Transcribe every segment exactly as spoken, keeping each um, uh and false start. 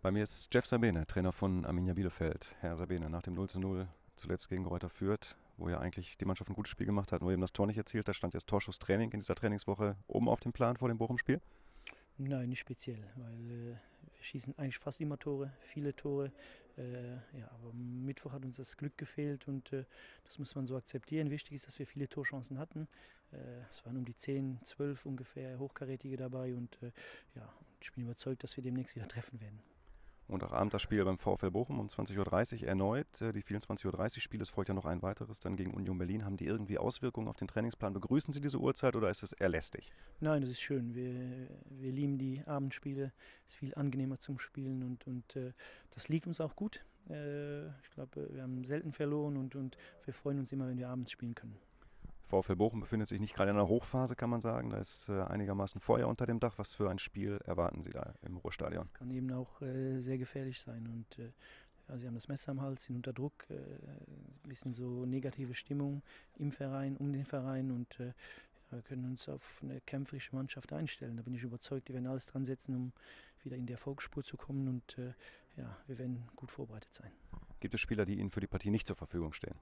Bei mir ist Jeff Sabene, Trainer von Arminia Bielefeld. Herr Sabene, nach dem null zu null zuletzt gegen Greuther Fürth, wo ja eigentlich die Mannschaft ein gutes Spiel gemacht hat, nur eben das Tor nicht erzielt, da stand jetzt Torschusstraining in dieser Trainingswoche oben auf dem Plan vor dem Bochum-Spiel? Nein, nicht speziell, weil äh, wir schießen eigentlich fast immer Tore, viele Tore. Äh, ja, aber am Mittwoch hat uns das Glück gefehlt und äh, das muss man so akzeptieren. Wichtig ist, dass wir viele Torchancen hatten. Äh, es waren um die zehn, zwölf ungefähr Hochkarätige dabei und äh, ja, ich bin überzeugt, dass wir demnächst wieder treffen werden. Montagabend das Spiel beim VfL Bochum um zwanzig Uhr dreißig erneut. Die vierundzwanzig Uhr dreißig Spiele, es folgt ja noch ein weiteres, dann gegen Union Berlin. Haben die irgendwie Auswirkungen auf den Trainingsplan? Begrüßen Sie diese Uhrzeit oder ist es eher lästig? Nein, das ist schön. Wir, wir lieben die Abendspiele. Es ist viel angenehmer zum Spielen und, und äh, das liegt uns auch gut. Äh, ich glaube, wir haben selten verloren und, und wir freuen uns immer, wenn wir abends spielen können. VfL Bochum befindet sich nicht gerade in einer Hochphase, kann man sagen. Da ist äh, einigermaßen Feuer unter dem Dach. Was für ein Spiel erwarten Sie da im Ruhrstadion? Das kann eben auch äh, sehr gefährlich sein. Und äh, ja, sie haben das Messer am Hals, sind unter Druck, äh, ein bisschen so negative Stimmung im Verein, um den Verein. Und äh, ja, wir können uns auf eine kämpferische Mannschaft einstellen. Da bin ich überzeugt, die werden alles dran setzen, um wieder in die Erfolgsspur zu kommen. Und äh, ja, wir werden gut vorbereitet sein. Gibt es Spieler, die Ihnen für die Partie nicht zur Verfügung stehen?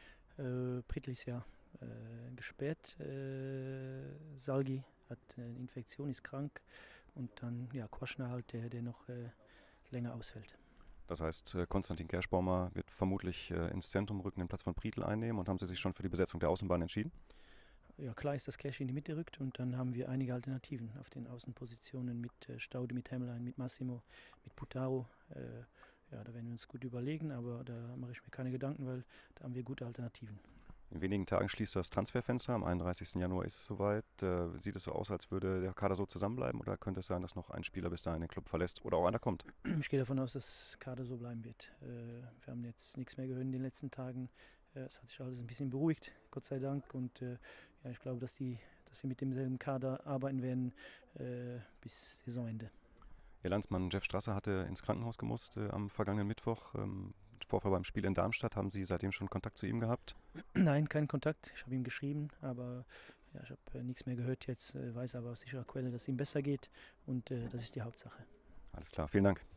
Äh, Prittl ist ja äh, gesperrt. Äh, Salgi hat eine Infektion, ist krank. Und dann ja, Quaschner halt, der, der noch äh, länger ausfällt. Das heißt, äh, Konstantin Kerschbaumer wird vermutlich äh, ins Zentrum rücken, den Platz von Prietl einnehmen. Und haben Sie sich schon für die Besetzung der Außenbahn entschieden? Ja, klar ist, dass Kersch in die Mitte rückt und dann haben wir einige Alternativen auf den Außenpositionen mit äh, Staude, mit Hämmerlein, mit Massimo, mit Putaro. Äh, ja, da werden wir uns gut überlegen, aber da mache ich mir keine Gedanken, weil da haben wir gute Alternativen. In wenigen Tagen schließt das Transferfenster. Am einunddreißigsten Januar ist es soweit. Äh, sieht es so aus, als würde der Kader so zusammenbleiben oder könnte es sein, dass noch ein Spieler bis dahin den Club verlässt oder auch einer kommt? Ich gehe davon aus, dass Kader so bleiben wird. Äh, wir haben jetzt nichts mehr gehört in den letzten Tagen. Äh, es hat sich alles ein bisschen beruhigt, Gott sei Dank. Und äh, ja, ich glaube, dass, die, dass wir mit demselben Kader arbeiten werden äh, bis Saisonende. Ihr Landsmann Jeff Strasser hatte ins Krankenhaus gemusst äh, am vergangenen Mittwoch. Ähm, Vorfall beim Spiel in Darmstadt. Haben Sie seitdem schon Kontakt zu ihm gehabt? Nein, keinen Kontakt. Ich habe ihm geschrieben, aber ja, ich habe äh, nichts mehr gehört jetzt. Äh, weiß aber aus sicherer Quelle, dass es ihm besser geht und äh, das ist die Hauptsache. Alles klar, vielen Dank.